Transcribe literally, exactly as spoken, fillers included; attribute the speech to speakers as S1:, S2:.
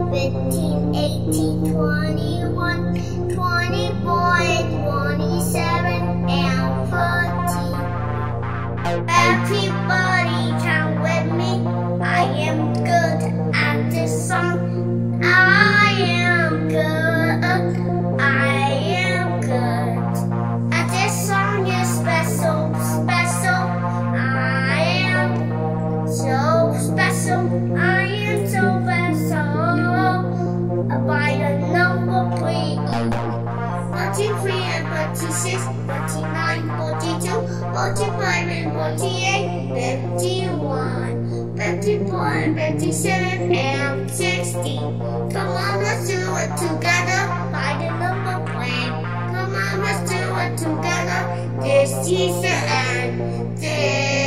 S1: fifteen, eighteen, twenty-one, twenty-four, twenty-seven, and thirty. Everybody count with me. I am good at this song. I am good. I am good. And this song is special, special. I am so special. I am so special. By the number three. forty-three and forty-six, forty-nine, forty-two, forty-five and forty-eight, fifty-one, fifty-four and fifty-seven and sixty. Come on, let's do it together by the number plan. Come on, let's do it together. This is the end. This